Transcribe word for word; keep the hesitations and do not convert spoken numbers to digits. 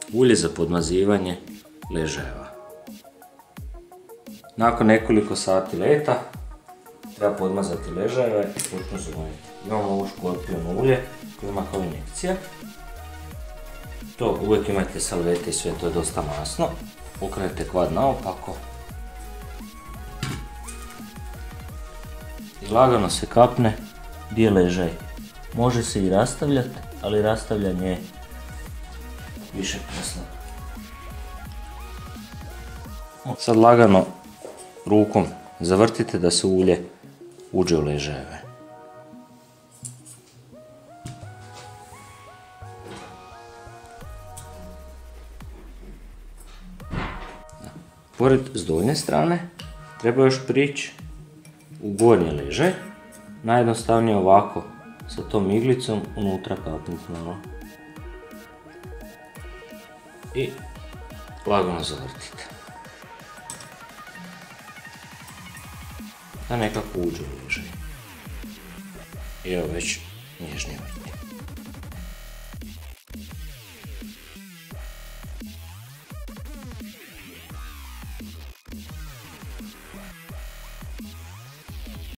ulje za podmazivanje ležajeva. Nakon nekoliko sati leta treba podmazati ležajeve i počnu zvoniti. Imamo ovu škorpion ulje koje ima kao injekcija. To uvijek imajte salvete i sve, to je dosta masno. Okrenete kvad naopako. I lagano se kapne gdje je ležaj. Može se i rastavljati, ali rastavljanje je više posla. Sad lagano rukom zavrtite da se ulje uđe u ležajeve. Pored s donje strane treba još prići u gornji ležaj. Najjednostavnije ovako sa tom iglicom unutra kapnuti malo. I lagano zavrtite. Da nekako uđe u ležaj. I evo već nježnije vrti.